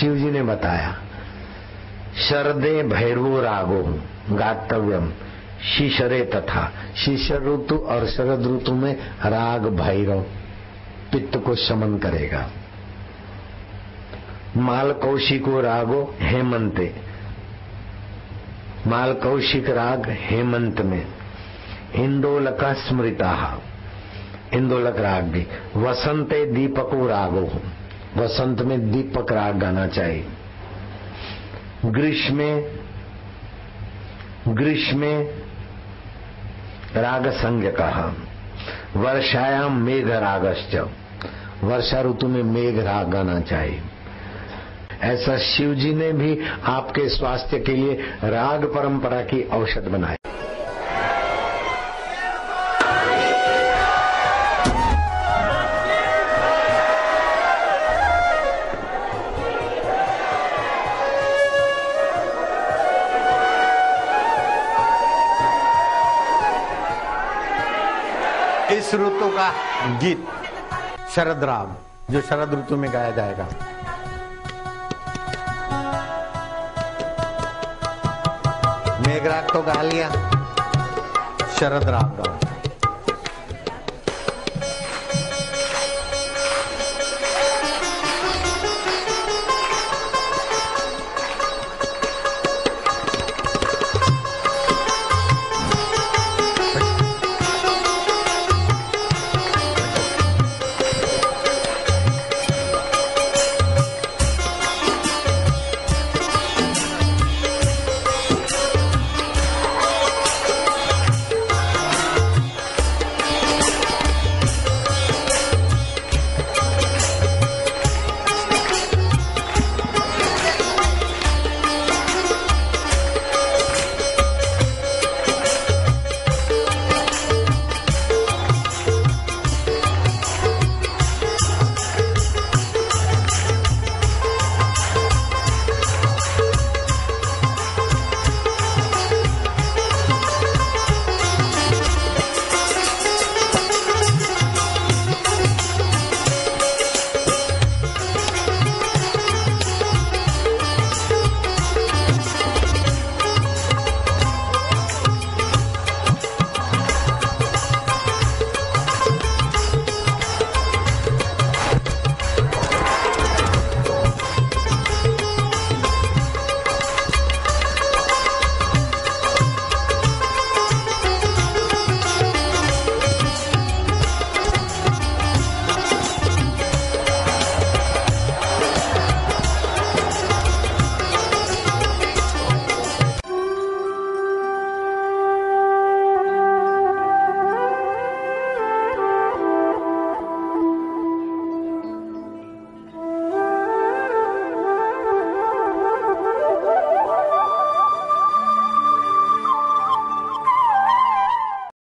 शिव जी ने बताया, शरदे भैरवो रागो गातव्यम शिशरे तथा। शिशिर ऋतु और शरद ऋतु में राग भैरव पित्त को शमन करेगा। माल कौशिको रागो हेमंते, माल कौशिक राग हेमंत में। इंदोलक स्मृता, इंदोलक राग भी। वसंते दीपको रागो, वसंत में दीपक राग गाना चाहिए। ग्रीष्मे राग संज्ञ कहा। वर्षायाम मेघ रागश्च, वर्षा ऋतु में मेघ राग गाना चाहिए। ऐसा शिव जी ने भी आपके स्वास्थ्य के लिए राग परंपरा की औषध बनाई। इस ऋतु का गीत शरद राग, जो शरद ऋतु में गाया जाएगा। मेघराग तो गा लिया, शरद राग गाओ।